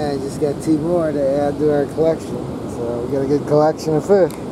I just got 2 more to add to our collection. So we got a good collection of fish.